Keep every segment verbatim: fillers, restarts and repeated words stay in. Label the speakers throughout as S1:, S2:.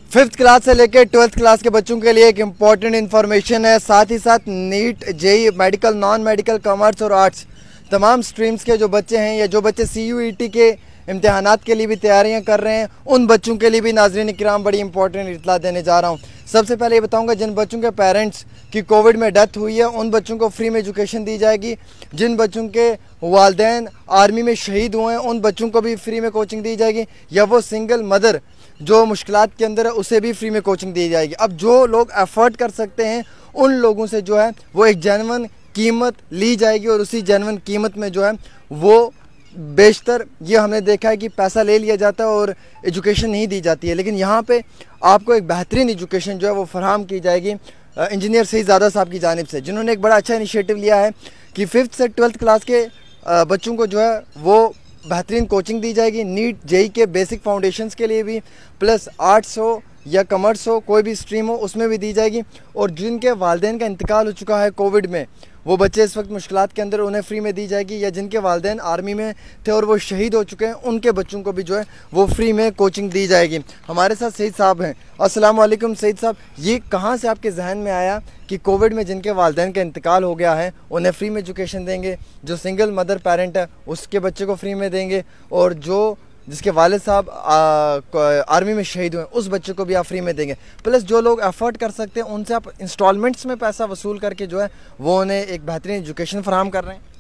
S1: Fifth class से लेकर twelfth class के बच्चों के लिए एक इम्पॉर्टेंट इन्फॉर्मेशन है। साथ ही साथ NEET, JEE, medical, non medical, commerce और आर्ट्स तमाम स्ट्रीम्स के जो बच्चे हैं या जो बच्चे सी यू ई टी के इम्तिहानात के लिए भी तैयारियां कर रहे हैं, उन बच्चों के लिए भी नाज़रीन किराम बड़ी इंपॉर्टेंट इत्तला देने जा रहा हूं। सबसे पहले ये बताऊंगा, जिन बच्चों के पेरेंट्स की कोविड में डेथ हुई है उन बच्चों को फ्री में एजुकेशन दी जाएगी। जिन बच्चों के वालिदैन आर्मी में शहीद हुए हैं उन बच्चों को भी फ्री में कोचिंग दी जाएगी, या वो सिंगल मदर जो मुश्किलात के अंदर है उसे भी फ्री में कोचिंग दी जाएगी। अब जो लोग अफोर्ड कर सकते हैं उन लोगों से जो है वो एक जेन्युइन कीमत ली जाएगी और उसी जेन्युइन कीमत में जो है वो बेशतर ये हमने देखा है कि पैसा ले लिया जाता है और एजुकेशन नहीं दी जाती है। लेकिन यहाँ पे आपको एक बेहतरीन एजुकेशन जो है वो फराहम की जाएगी इंजीनियर शहीजादा साहब की जानिब से, जिन्होंने एक बड़ा अच्छा इनिशिएटिव लिया है कि फिफ्थ से ट्वेल्थ क्लास के बच्चों को जो है वो बेहतरीन कोचिंग दी जाएगी। नीट, जेई के बेसिक फाउंडेशंस के लिए भी, प्लस आर्ट्स हो या कॉमर्स हो, कोई भी स्ट्रीम हो उसमें भी दी जाएगी। और जिनके वालिदैन का इंतकाल हो चुका है कोविड में, वो बच्चे इस वक्त मुश्किलात के अंदर, उन्हें फ्री में दी जाएगी। या जिनके वालिदैन आर्मी में थे और वो शहीद हो चुके हैं उनके बच्चों को भी जो है वो फ्री में कोचिंग दी जाएगी। हमारे साथ सईद साहब हैं। अस्सलाम वालेकुम सईद साहब, ये कहाँ से आपके जहन में आया कि कोविड में जिनके वालिदैन का इंतकाल हो गया है उन्हें फ्री में एजुकेशन देंगे, जो सिंगल मदर पेरेंट है उसके बच्चे को फ्री में देंगे, और जो जिसके वालिद साहब आर्मी में शहीद हुए उस बच्चे को भी आप फ्री में देंगे, प्लस जो लोग अफोर्ड कर सकते हैं उनसे आप इंस्टॉलमेंट्स में पैसा वसूल करके जो है वो उन्हें एक बेहतरीन एजुकेशन फराहम कर रहे हैं?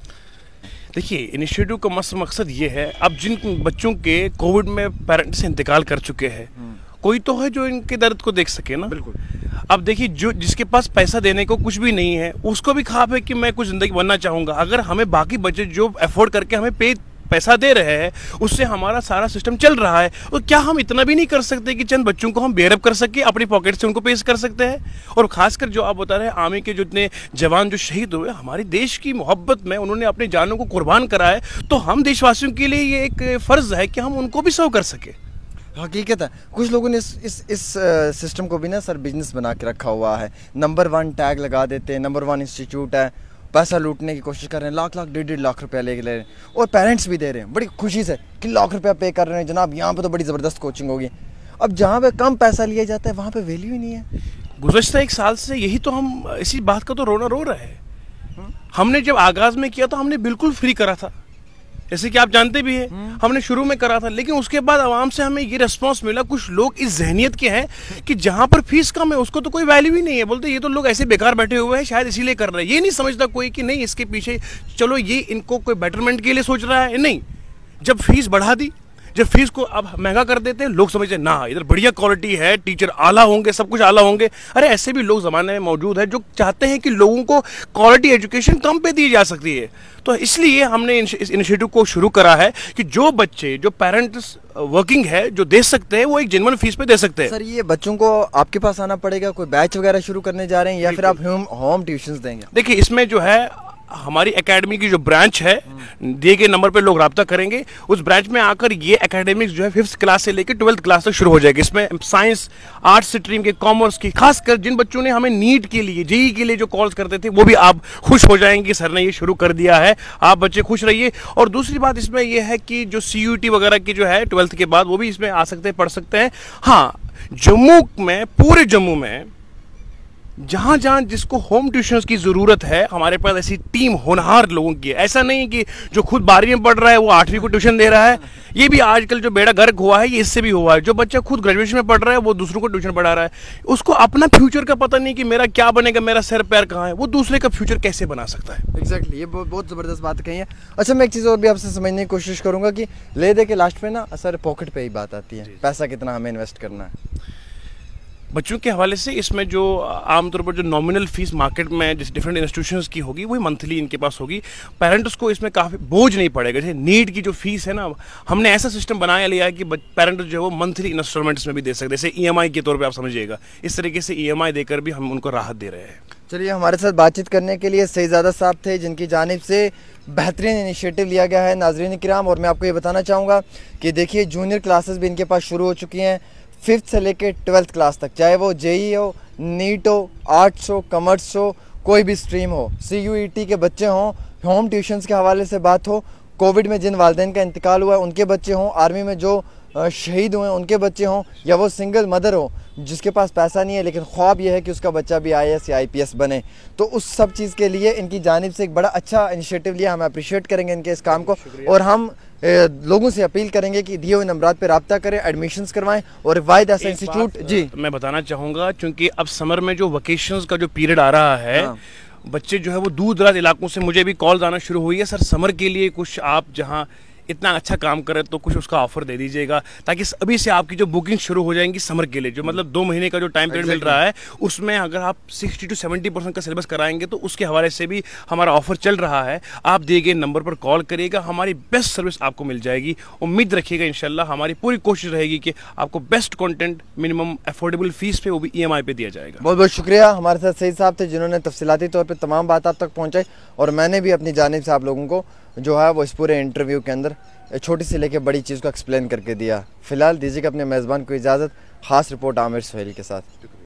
S2: देखिए, इनिशिएटिव का मस्त मकसद ये है, अब जिन बच्चों के कोविड में पेरेंट्स इंतकाल कर चुके हैं, कोई तो है जो इनके दर्द को देख सके ना। बिल्कुल। अब देखिए, जो जिसके पास पैसा देने को कुछ भी नहीं है उसको भी ख्वाब है कि मैं कुछ ज़िंदगी बनना चाहूँगा। अगर हमें बाकी बच्चे जो अफोर्ड करके हमें पे पैसा दे रहे हैं उससे हमारा सारा सिस्टम चल रहा है, और क्या हम इतना भी नहीं कर सकते कि चंद बच्चों को हम बेयरअप कर सके, अपनी पॉकेट से उनको पेश कर सकते हैं? और खासकर जो आप बता रहे हैं आर्मी के जो इतने जवान जो शहीद हुए, हमारे देश की मोहब्बत में उन्होंने अपनी जानों को कुर्बान करा है, तो हम देशवासियों के लिए ये एक फ़र्ज़ है कि हम उनको भी सर्व कर सके।
S1: हकीकत है, कुछ लोगों ने इस इस इस सिस्टम को भी ना सर बिजनेस बना के रखा हुआ है। नंबर वन टैग लगा देते हैं, नंबर वन इंस्टीट्यूट है, पैसा लूटने की कोशिश कर रहे हैं, लाख लाख डेढ़ डेढ़ लाख रुपया ले ले रहे हैं, और पेरेंट्स भी दे रहे हैं बड़ी खुशी से कि लाख रुपया पे कर रहे हैं जनाब, यहाँ पे तो बड़ी ज़बरदस्त कोचिंग होगी। अब जहाँ पे कम पैसा लिया जाता है वहाँ पे वैल्यू ही नहीं है।
S2: गुज़श्ता एक साल से यही तो हम इसी बात का तो रोना रो रहे हैं। हमने जब आगाज़ में किया तो हमने बिल्कुल फ्री करा था, जैसे कि आप जानते भी हैं हमने शुरू में करा था, लेकिन उसके बाद आवाम से हमें ये रिस्पांस मिला, कुछ लोग इस जहनियत के हैं कि जहां पर फीस कम है उसको तो कोई वैल्यू ही नहीं है, बोलते ये तो लोग ऐसे बेकार बैठे हुए हैं शायद इसीलिए कर रहे हैं। ये नहीं समझता कोई कि नहीं, इसके पीछे चलो ये इनको कोई बेटरमेंट के लिए सोच रहा है। नहीं, जब फीस बढ़ा दी, जब फीस को अब महंगा कर देते हैं, लोग समझते हैं ना इधर बढ़िया क्वालिटी है, टीचर आला होंगे, सब कुछ आला होंगे। अरे ऐसे भी लोग ज़माने में मौजूद है जो चाहते हैं कि लोगों को क्वालिटी एजुकेशन कम पे दी जा सकती है। तो इसलिए हमने इस इनिशिएटिव को शुरू करा है कि जो बच्चे, जो पेरेंट्स वर्किंग है, जो दे सकते हैं वो एक जेन्युइन फीस पे दे सकते हैं।
S1: सर, ये बच्चों को आपके पास आना पड़ेगा, कोई बैच वगैरह शुरू करने जा रहे हैं या फिर आप होम होम ट्यूशंस देंगे?
S2: देखिए, इसमें जो है हमारी एकेडमी की जो ब्रांच है, दिए गए नंबर पे लोग रब्ता करेंगे, उस ब्रांच में आकर ये एकेडमिक्स जो है फिफ्थ क्लास से लेकर ट्वेल्थ क्लास तक शुरू हो जाएगी। इसमें साइंस, आर्ट्स स्ट्रीम के, कॉमर्स की, खासकर जिन बच्चों ने हमें नीट के लिए, जेई के लिए जो कॉल्स करते थे, वो भी आप खुश हो जाएंगे, सर ने ये शुरू कर दिया है, आप बच्चे खुश रहिए। और दूसरी बात इसमें यह है कि जो सी यू टी वगैरह की जो है ट्वेल्थ के बाद, वो भी इसमें आ सकते हैं, पढ़ सकते हैं। हाँ, जम्मू में, पूरे जम्मू में जहाँ जहाँ जिसको होम ट्यूशंस की ज़रूरत है, हमारे पास ऐसी टीम होनहार लोगों की है। ऐसा नहीं कि जो खुद बारहवीं में पढ़ रहा है वो आठवीं को ट्यूशन दे रहा है। ये भी आजकल जो बेड़ा गर्क हुआ है ये इससे भी हुआ है। जो बच्चा खुद ग्रेजुएशन में पढ़ रहा है वो दूसरों को ट्यूशन पढ़ा रहा है। उसको अपना फ्यूचर का पता नहीं कि मेरा क्या बनेगा, मेरा सर पैर कहाँ है, वो दूसरे का फ्यूचर कैसे बना सकता है।
S1: एग्जैक्टली exactly, ये बहुत बहुत ज़बरदस्त बात कही है। अच्छा, मैं एक चीज़ और भी आपसे समझने की कोशिश करूँगा कि ले दे के लास्ट में ना सर पॉकेट पे ही बात आती है, पैसा कितना हमें इन्वेस्ट करना है।
S2: बच्चों के हवाले से इसमें जो आमतौर पर जो नॉमिनल फीस मार्केट में जिस डिफरेंट इंस्टीट्यूशंस की होगी वही मंथली इनके पास होगी। पेरेंट्स को इसमें काफ़ी बोझ नहीं पड़ेगा। जैसे नीट की जो फीस है ना, हमने ऐसा सिस्टम बनाया लिया है कि पेरेंट्स जो है वो मंथली इंस्टॉलमेंट्स में भी दे सकते हैं, जैसे ई एम आई के तौर पर आप समझिएगा। इस तरीके से ई एम आई देकर भी हम उनको राहत दे रहे हैं।
S1: चलिए, हमारे साथ बातचीत करने के लिए शहीजादा साहब थे, जिनकी जानिब से बेहतरीन इनिशिएटिव लिया गया है नाज़रीन किराम। और मैं आपको ये बताना चाहूँगा कि देखिए, जूनियर क्लासेस भी इनके पास शुरू हो चुकी हैं फिफ्थ से लेकर ट्वेल्थ क्लास तक, चाहे वो जेई हो, नीट हो, आर्ट्स हो, कॉमर्स हो, कोई भी स्ट्रीम हो, सी यू ई टी के बच्चे हों, होम ट्यूशंस के हवाले से बात हो, कोविड में जिन वालिदैन का इंतकाल हुआ है उनके बच्चे हों, आर्मी में जो शहीद हुए उनके बच्चे हों, या वो सिंगल मदर हो जिसके पास पैसा नहीं है लेकिन ख्वाब ये है कि उसका बच्चा भी आई ए एस या आई पी एस बने, तो उस सब चीज़ के लिए इनकी जानिब से एक बड़ा अच्छा इनिशिएटिव लिया। हम अप्रिशिएट करेंगे इनके इस काम को, और हम ए, लोगों से अपील करेंगे कि दिए हुए नंबरात पर रब्ता करें, एडमिशन्स करवाएं। और वाहिद ऐसा इंस्टीट्यूट जी
S2: मैं बताना चाहूँगा, चूँकि अब समर में जो वकेशंस का जो पीरियड आ रहा है, हाँ। बच्चे जो है वो दूर दराज इलाकों से मुझे भी कॉल आना शुरू हुई है, सर समर के लिए कुछ आप जहाँ इतना अच्छा काम करें तो कुछ उसका ऑफर दे दीजिएगा, ताकि अभी से आपकी जो बुकिंग शुरू हो जाएंगी समर के लिए, जो मतलब दो महीने का जो टाइम पीरियड मिल रहा है उसमें अगर आप साठ टू सत्तर परसेंट का सिलेबस कराएंगे तो उसके हवाले से भी हमारा ऑफर चल रहा है। आप दिए गए नंबर पर कॉल करिएगा, हमारी बेस्ट सर्विस आपको मिल जाएगी। उम्मीद रखिएगा इंशाल्लाह हमारी पूरी कोशिश रहेगी कि आपको best content minimum affordable fees पे, वो भी ई एम आई पे दिया जाएगा।
S1: बहुत बहुत शुक्रिया। हमारे साथ सईद साहब थे जिन्होंने तफसीलाती तौर पर तमाम बात आप तक पहुँचाई, और मैंने भी अपनी जानिब से आप लोगों को जो है वो इस पूरे इंटरव्यू के अंदर छोटी से लेके बड़ी चीज़ को एक्सप्लेन करके दिया। फिलहाल दीजिएगा अपने मेज़बान को इजाज़त। ख़ास रिपोर्ट आमिर सुहेल के साथ।